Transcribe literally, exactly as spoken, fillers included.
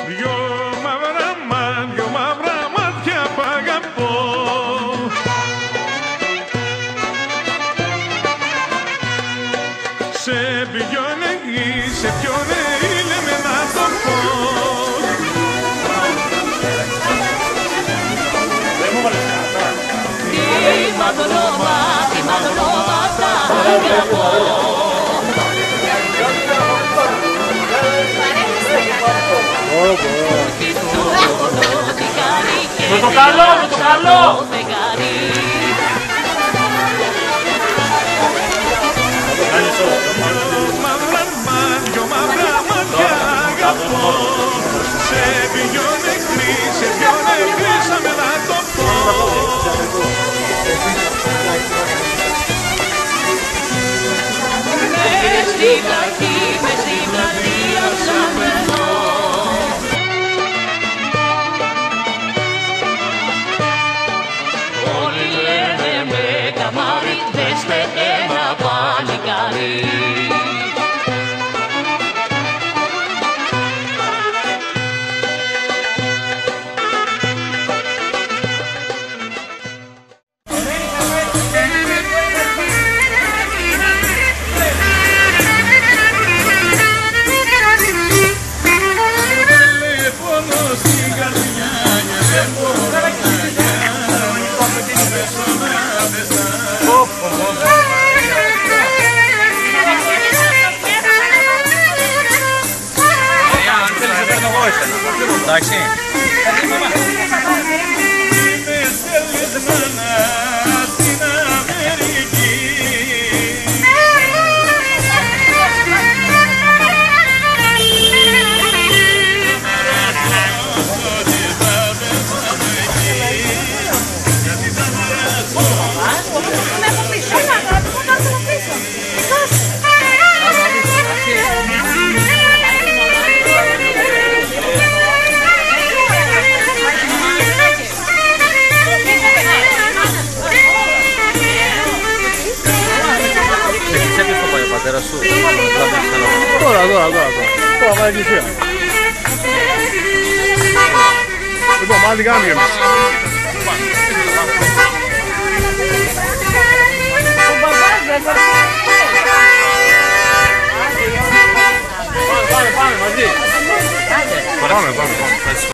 Δυο μαύρα μάτια, δυο μαύρα μάτια που αγαπώ. Σε ποιον εκεί, σε ποιον είναι με να το πω. Τι μαδρόμα, τι μαδρόμα θα αγαπώ. Με το καλό, με το καλό! Μαύρα μάτια, μαύρα μάτια αγαπώ. Σε ποιον νεκρή, σε ποιον νεκρή σαν με να το πω. Μες στην πλατή, μες στην πλατεία ψάχνω. Όλοι λένε με καμάρι, δέστε ένα παλικάρι. Εντάξει. Πατέρα σου. Τώρα, τώρα, τώρα, τώρα. Τώρα πάει εκκλησία. Λοιπόν, πάμε τι κάνουμε εμείς. Πάμε, πάμε, πάμε μαζί. Πάμε, πάμε, πάμε.